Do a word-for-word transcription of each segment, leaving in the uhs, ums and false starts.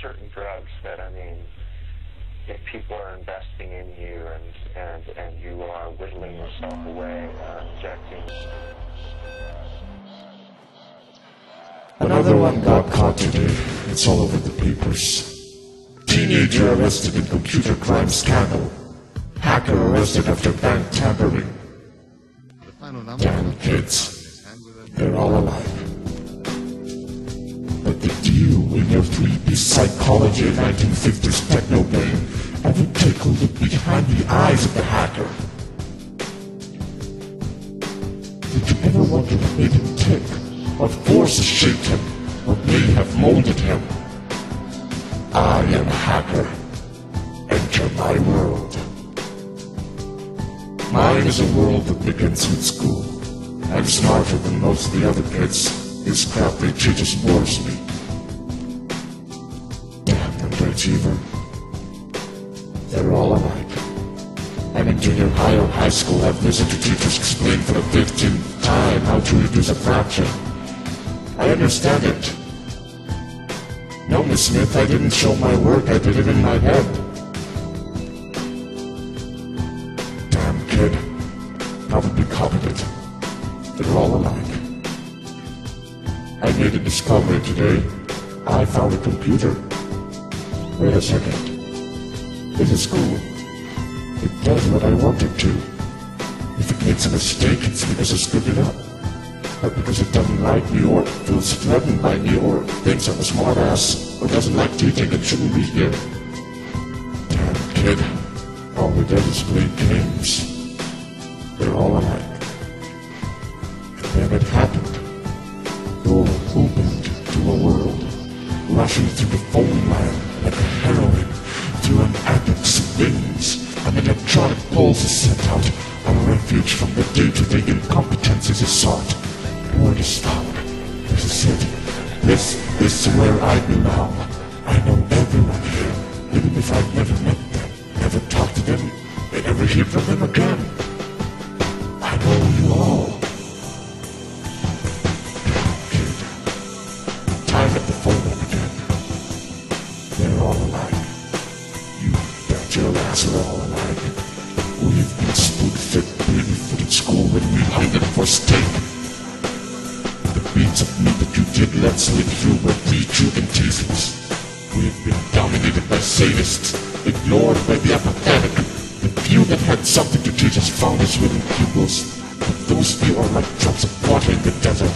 certain drugs that, I mean, if people are investing in you and, and, and you are whittling yourself away, uh, injecting. Another one got caught today. It's all over the papers. Teenager arrested in computer crime scandal. Hacker arrested after bank tampering. Damn kids. They're all alive. But the deal in your three-piece psychology of nineteen fifties techno-brain ever take a look behind the eyes of the hacker? Did you ever wonder what made him tick? What forces shaped him? What may have molded him? I am a hacker. Enter my world. Mine is a world that begins with school. I'm smarter than most of the other kids. This crap they teach us bores me. Damn underachiever. They're all alike. And in junior high or high school, I've listened to teachers explain for the fifteenth time how to reduce a fraction. I understand it. No, Miss Smith, I didn't show my work, I did it in my head. Damn kid. Probably copied it. They're all alike. I made a discovery today. I found a computer. Wait a second. This is cool. It does what I want it to. If it makes a mistake, it's because I screwed it up. Not because it doesn't like me, or feels threatened by me, or thinks I'm a smartass, or doesn't like teaching and shouldn't be here. Damn kid. All we did is play games. They're all alike. And then it happened. Door opened to a world, rushing through the phone line like a heroine through an addict's veins. An electronic pulse is sent out, a refuge from the day-to-day incompetences is sought. Word is found. This is it. This, this is where I belong. I know everyone here, even if I've never met them, never talked to them, and never hear from them again. I know you all. Time at the phone up again. They're all alike. You bet your ass are all alike. We've been spoon-fed, baby-footed school when we hide it for steak. The beats of me that you did let slip through were pre-truth teasings. We've been dominated by sadists, ignored by the apathetic. The few that had something to teach us found us within pupils, but those few are like drops of water in the desert.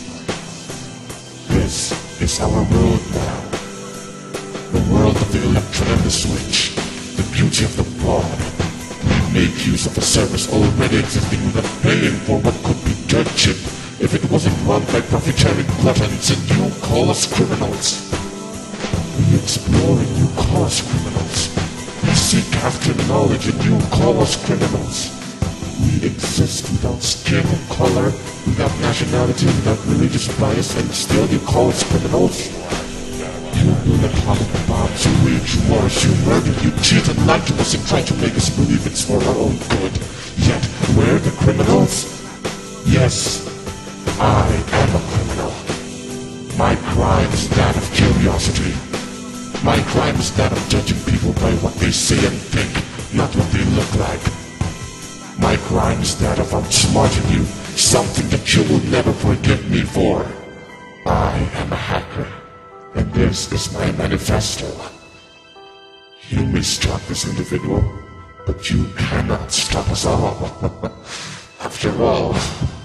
This is our world now. The world of the electron and the switch. The beauty of the broad. We make use of a service already existing without paying for what could be dirt cheap if it wasn't run by profiteering gluttons and you call us criminals. We explore and you call us criminals. We seek after knowledge and you call us criminals. We exist without skin or color, without nationality, without religious bias, and still you call us criminals? You build atomic bombs, you wage wars, you murder, you cheat and lie to us and try to make us believe it's for our own good. Yet, we're the criminals? Yes, I am a criminal. My crime is that of curiosity. My crime is that of judging people by what they say and think, not what they look like. My crime is that of outsmarting you, something that you will never forgive me for. I am a hacker, and this is my manifesto. You may stop this individual, but you cannot stop us all. After all,